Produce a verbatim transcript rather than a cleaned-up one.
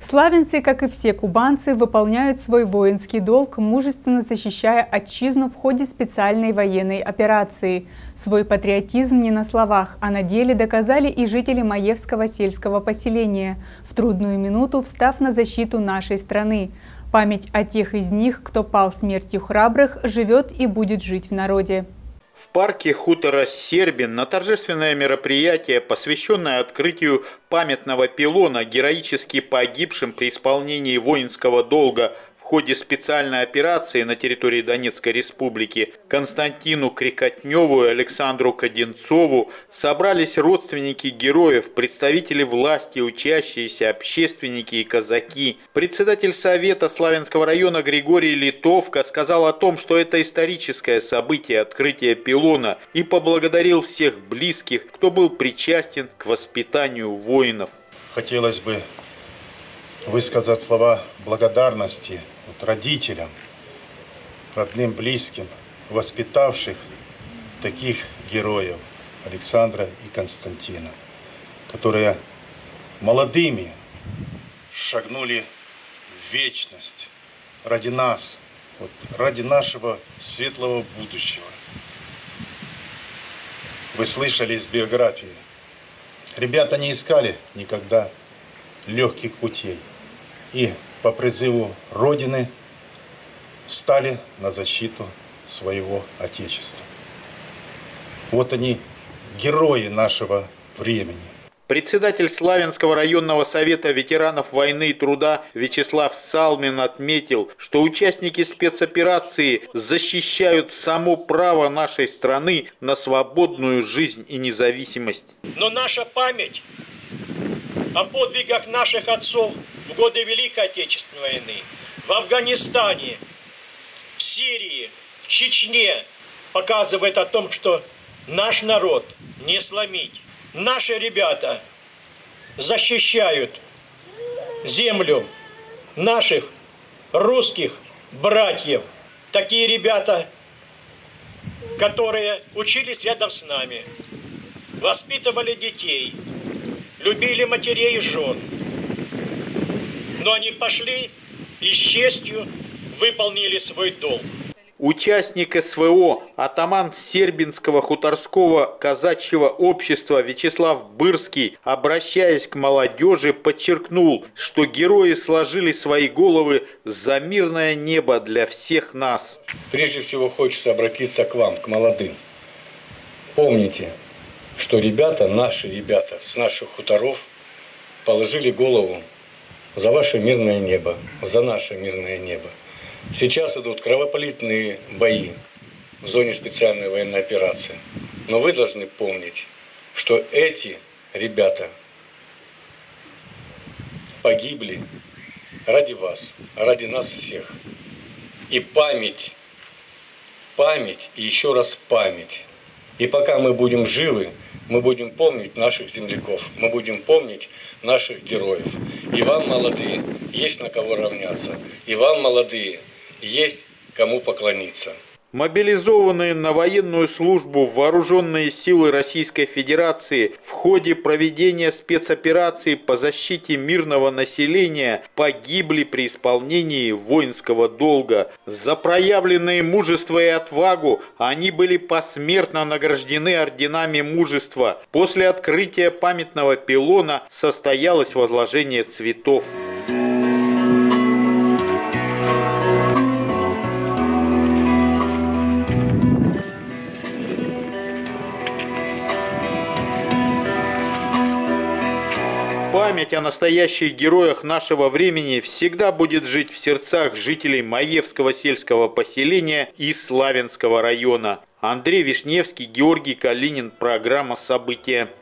Славянцы, как и все кубанцы, выполняют свой воинский долг, мужественно защищая отчизну в ходе специальной военной операции. Свой патриотизм не на словах, а на деле доказали и жители Маевского сельского поселения, в трудную минуту встав на защиту нашей страны. Память о тех из них, кто пал смертью храбрых, живет и будет жить в народе. В парке хутора Сербин на торжественное мероприятие, посвященное открытию памятного пилона героически погибшим при исполнении воинского долга в ходе специальной операции на территории Донецкой Республики, Константину Крикотневу и Александру Коденцову собрались родственники героев, представители власти, учащиеся, общественники и казаки. Председатель Совета Славянского района Григорий Литовка сказал о том, что это историческое событие открытия пилона, и поблагодарил всех близких, кто был причастен к воспитанию воинов. Хотелось бы высказать слова благодарности родителям, родным, близким, воспитавших таких героев Александра и Константина, которые молодыми шагнули в вечность ради нас, вот, ради нашего светлого будущего. Вы слышали из биографии. Ребята не искали никогда легких путей. И по призыву Родины встали на защиту своего Отечества. Вот они, герои нашего времени. Председатель Славянского районного совета ветеранов войны и труда Вячеслав Салмин отметил, что участники спецоперации защищают само право нашей страны на свободную жизнь и независимость. Но наша память о подвигах наших отцов в годы Великой Отечественной войны, в Афганистане, в Сирии, в Чечне показывает о том, что наш народ не сломить. Наши ребята защищают землю наших русских братьев. Такие ребята, которые учились рядом с нами, воспитывали детей, любили матерей и жен. Но они пошли и с честью выполнили свой долг. Участник СВО, атаман Сербинского хуторского казачьего общества Вячеслав Бырский, обращаясь к молодежи, подчеркнул, что герои сложили свои головы за мирное небо для всех нас. Прежде всего хочется обратиться к вам, к молодым. Помните, что ребята, наши ребята с наших хуторов положили голову за ваше мирное небо, за наше мирное небо. Сейчас идут кровопролитные бои в зоне специальной военной операции. Но вы должны помнить, что эти ребята погибли ради вас, ради нас всех. И память, память и еще раз память. И пока мы будем живы, мы будем помнить наших земляков, мы будем помнить наших героев. И вам, молодые, есть на кого равняться. И вам, молодые, есть кому поклониться. Мобилизованные на военную службу вооруженные силы Российской Федерации в ходе проведения спецоперации по защите мирного населения погибли при исполнении воинского долга. За проявленное мужество и отвагу они были посмертно награждены орденами мужества. После открытия памятного пилона состоялось возложение цветов. Память о настоящих героях нашего времени всегда будет жить в сердцах жителей Маевского сельского поселения и Славянского района. Андрей Вишневский, Георгий Калинин. Программа «События».